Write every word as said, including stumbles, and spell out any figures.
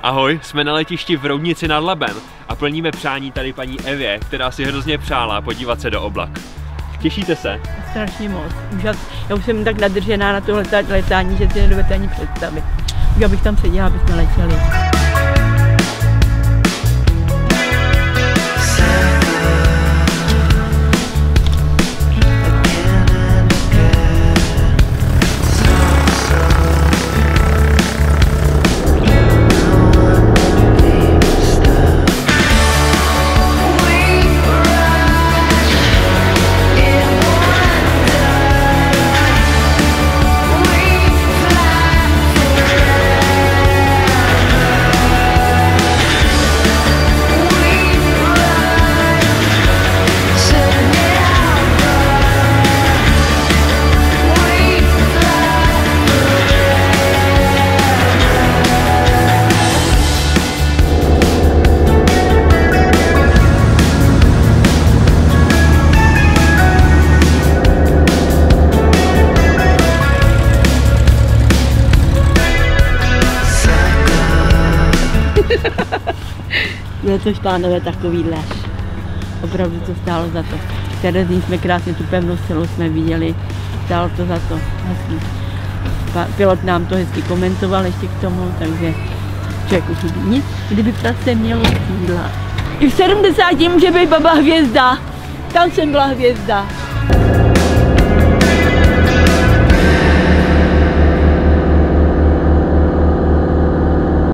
Ahoj, jsme na letišti v Roudnici nad Labem a plníme přání tady paní Evě, která si hrozně přála podívat se do oblak. Těšíte se? Strašně moc. Úžas. Já už jsem tak nadržená na to letání, že si nedovedete ani představit. Už abych tam seděla, aby jsme letěli. Bylo to Špánové takovýhle. Opravdu to stálo za to. Terezín jsme krásně, tu pevnost celou jsme viděli. Stálo to za to. Hezký. Pilot nám to hezky komentoval ještě k tomu, takže člověk už nic, kdyby prase mělo křídla. I v sedmdesáti může být baba hvězda. Tam jsem byla hvězda.